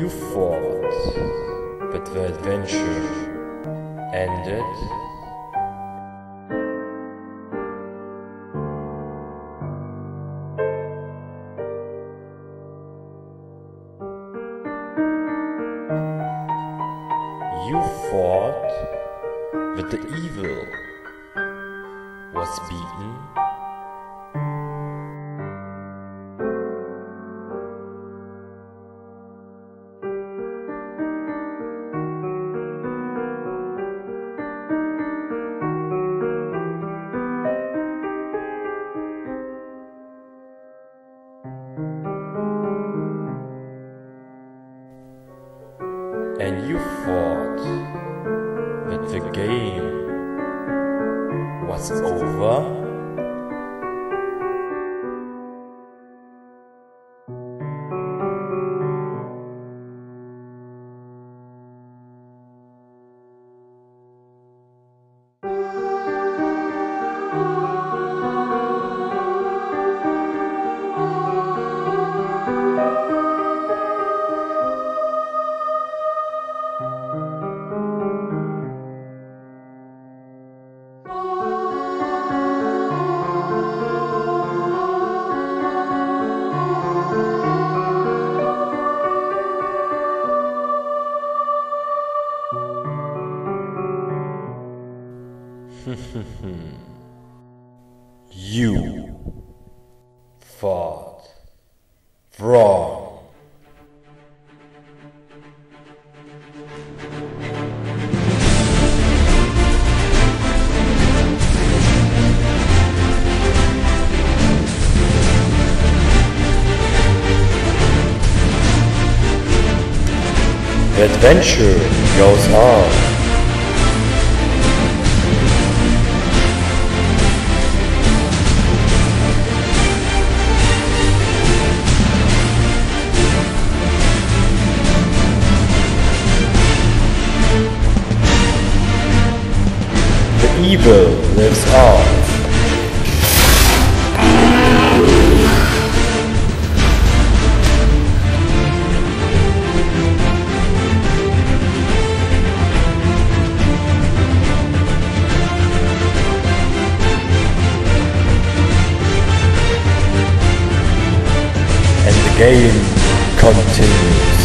You thought that the adventure ended? You thought that the evil was beaten? And you thought that the game was over? You thought wrong. The adventure goes on. Evil lives on. And the game continues.